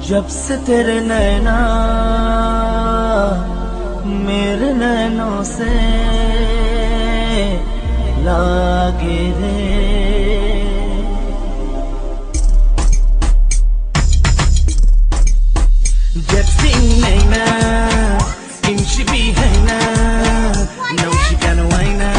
जब से तेरे नैना मेरे नैनों से लागे रे, जब से नैना इनशी भी है ना, no she can whine ना,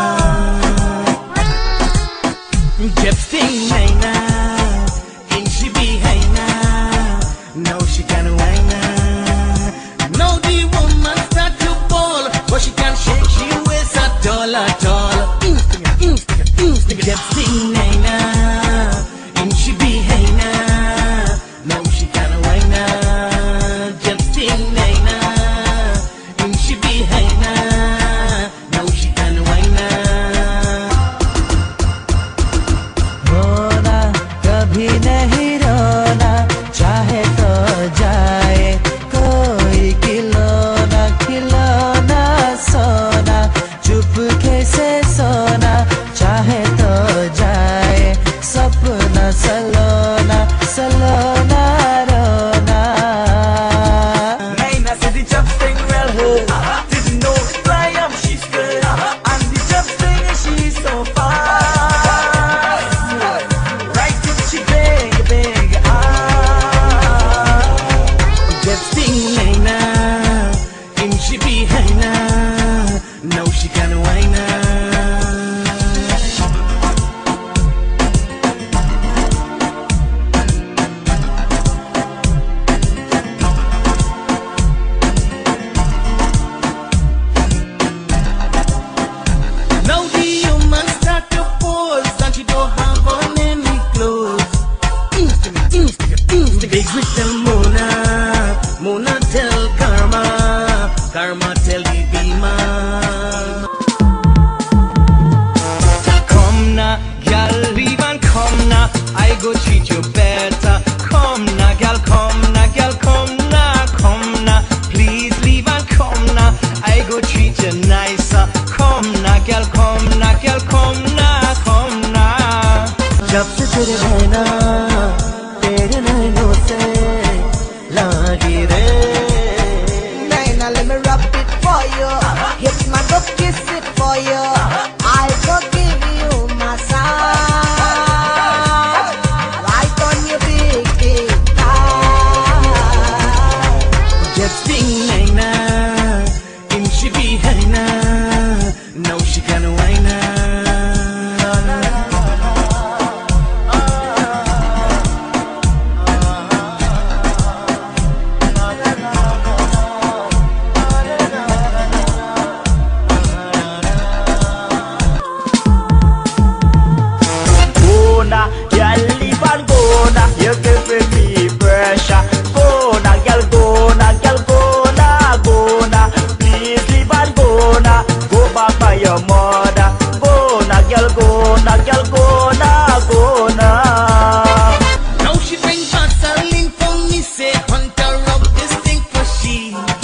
जब से नैना इनशी भी है ना, no she can whine ना. Now the woman start to ball, but she can't shake, she weighs at all at all. Jab se naina, inchi bhi hai na, now she can whine na. Jab se naina, inchi bhi hai na, now she can whine na. रोना कभी नहीं रोना, चाहे तो जाए कोई खिलौना खिलौना सोना, चुपके से सोना, चाहे तो जाए सपना सलोना सलोना रोना. Naina said the job thing well her, didn't know it I am she's good, and the job thing she's so fast, right till she beg job thing Naina, inchi bhi hai na, now she can whine na. Now the woman start to pose and she don't have on any clothes. Big with tell Mona, Mona tell Karma, Karma tell the Bima. Come na, gal, leave and come na, I go treat you better. Come na, gal, come na, gal, come na, please leave and come na, I go treat you nicer. Come na, gal, come na, gal, come na. जब से तेरे नैना तेरे नैनों से लागी रे, Naina, let me rub it for you. Hips, my go kiss it for you. I go give you massage right on your big thigh. जब से नैना इनशी भी है ना, now she can whine ना. Gona, girl, leave and gona, you're giving me pressure. Gona, girl, gona, please leave and gona, go back by your mother. Gona, girl, gona. Now she bring Vaseline for me, say Hunter rub this thing for she.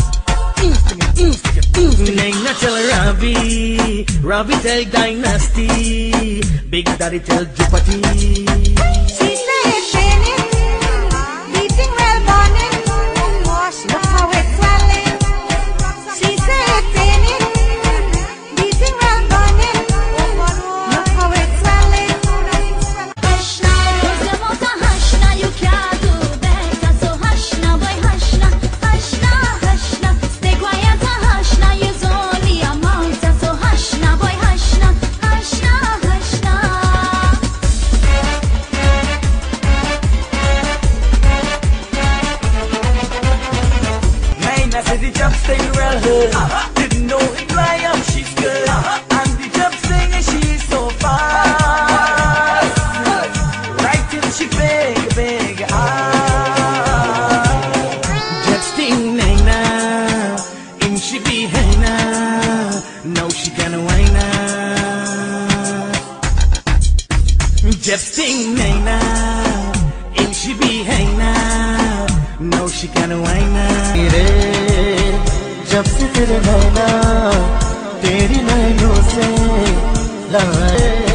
Naina tell Ravi tell Dynasty, Big Daddy tell Jupati. She say it's raining, beating well burning. Look how it's swelling. She say it's raining, beating well burning. Look how it's swelling. Hashna, roze mota hashna, you kya do behta, so hashna, boy hashna, stay quiet, hashna, you only a mouth, so hashna, boy hashna. Naina said the job thing well her, didn't know it I am she's good, and the job thing she's so fast, right till she beg job thing Naina inchi bhi hai na, now she can whine na. जब से नैना इनशी भी है ना, now she can whine ना. रे जब से तेरे नैना तेरी नैनों से लाए